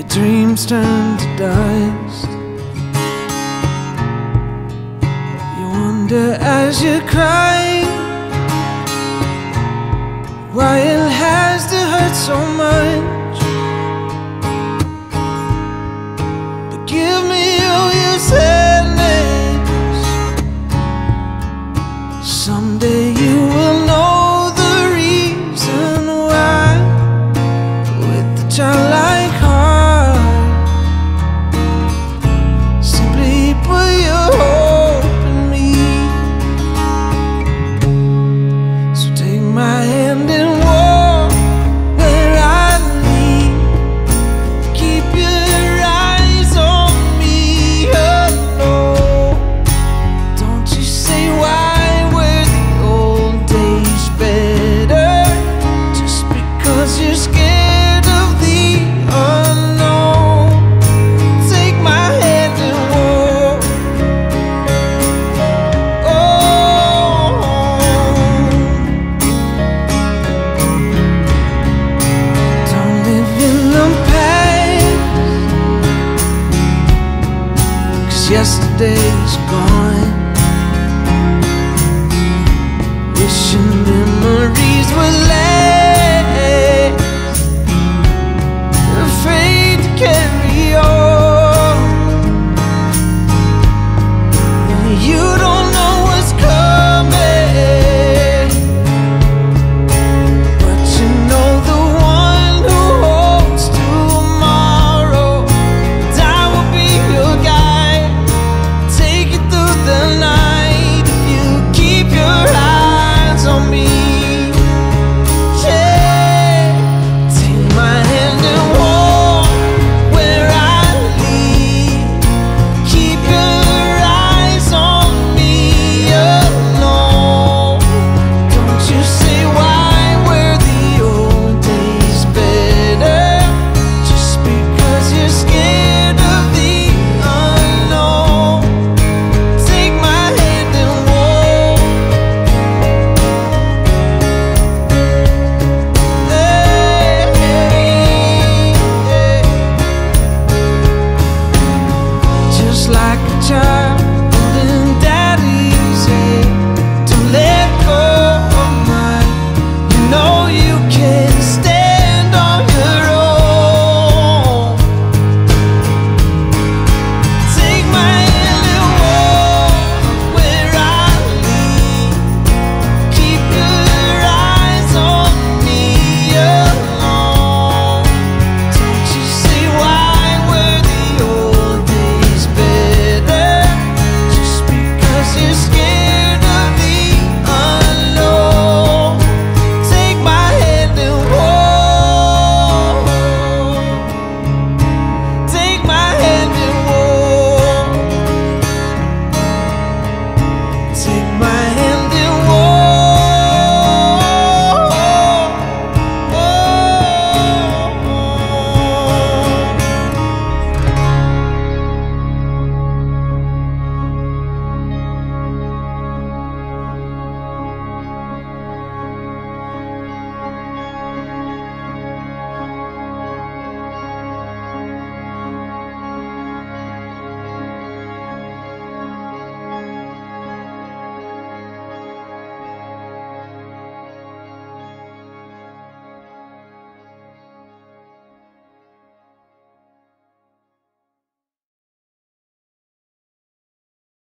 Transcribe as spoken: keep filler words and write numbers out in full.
dreams turn to dust. You wonder as you cry why it has to hurt so much. But give me all your sadness. Someday you will know the reason why. With the childlike heart, simply put your hope in me. So take my hand and walk where I lead. Keep your eyes on me alone. Don't you say why were the old days better just because you're scared of the unknown. Take my hand and walk. Oh, don't live in the past, 'cause yesterday's gone. Wishing memories would last.